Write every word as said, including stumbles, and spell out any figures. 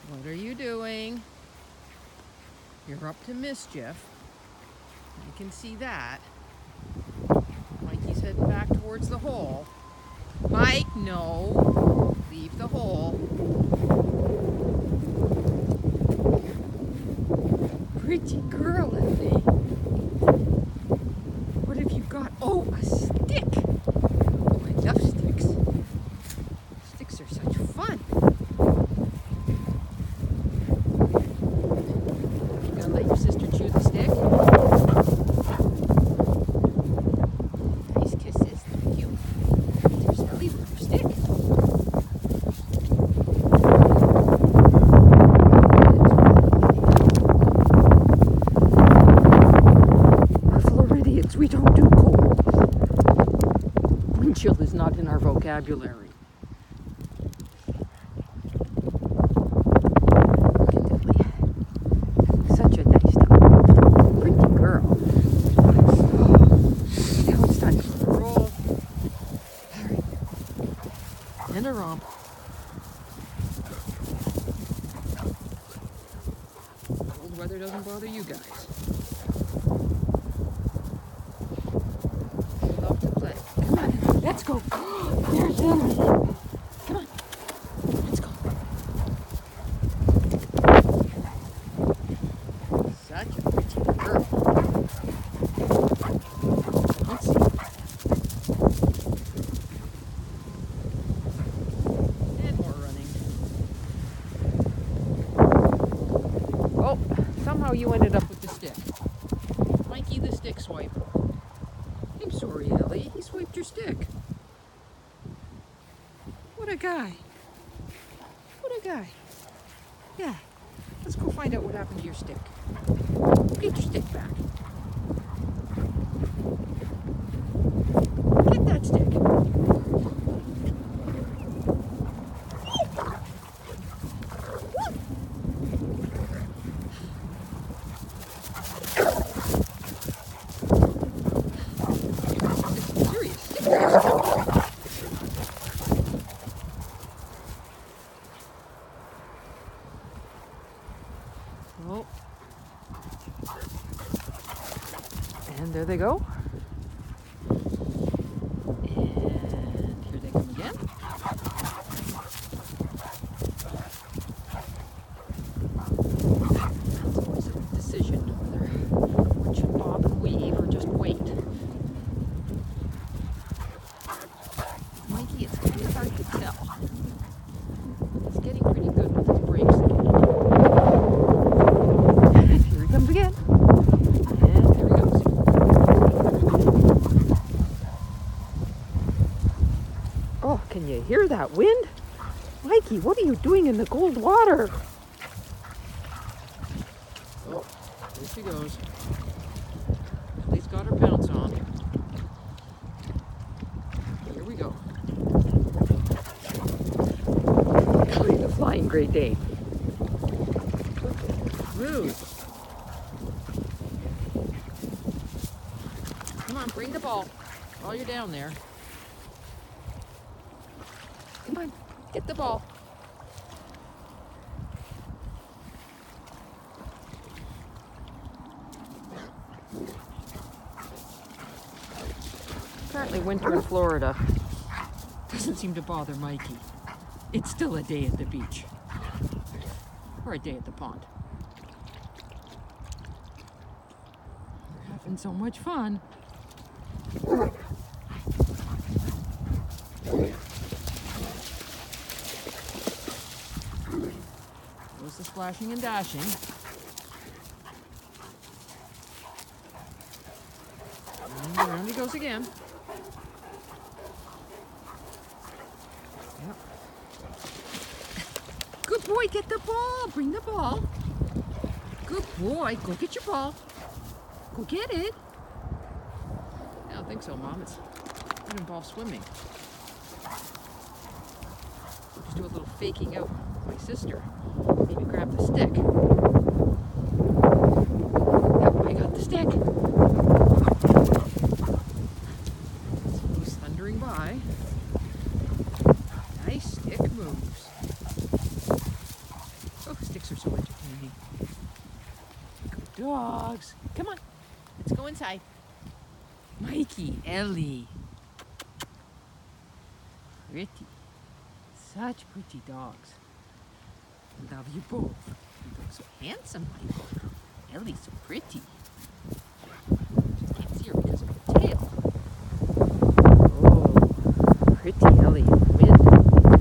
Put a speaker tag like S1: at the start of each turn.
S1: What are you doing? You're up to mischief. I can see that. Mikey's heading back towards the hole. Mike, no. Leave the hole. Pretty girl, Ellie. What have you got? Oh, a stick. Oh, I love sticks. Sticks are such fun. You gonna let your sister chew the stick? Nice kisses. Thank you. There's Ellie with her stick. We're Floridians. We don't do cold. Wind chill is not in our vocabulary. Such a nice dog. Pretty girl. Oh, now it's time for a roll. All right. And a romp. Cold weather doesn't bother you guys. You love to play. Come on, let's go. There's Ellie. Come on, let's go. Such a pretty girl. Let's see. And more running. Oh, somehow you ended up with the stick. Mikey the stick swiper. I'm sorry, Ellie. He swiped your stick. What a guy. What a guy. Yeah. Let's go find out what happened to your stick. Get your stick back. Get that stick. Serious stick. Oh. And there they go. And here they come again. It's always a decision whether one should bob and weave or just wait. Mikey, it's pretty hard to tell. He's getting pretty good with his brakes again. Here he comes again. And there he goes. Oh, can you hear that wind? Mikey, what are you doing in the cold water? Oh, there she goes. Ellie's got her pounce on. Here we go. Ellie, the flying Great Dane. Move. Come on, bring the ball while you're down there. Come on, get the ball. Apparently winter in Florida doesn't seem to bother Mikey. It's still a day at the beach. Or a day at the pond. We're having so much fun. Goes the splashing and dashing. And around he goes again. Yep. Good boy, get the ball. Bring the ball. Good boy. Go get your ball. Go get it. I don't think so, Mom. It's, it involves swimming. We'll just do a little faking out with my sister. Maybe grab the stick. Yep, I got the stick. He's thundering by. Nice stick moves. Oh, dogs are so entertaining. Good dogs. Come on. Let's go inside. Mikey, Ellie. Pretty. Such pretty dogs. Love you both. You look so handsome, Michael. Ellie's so pretty.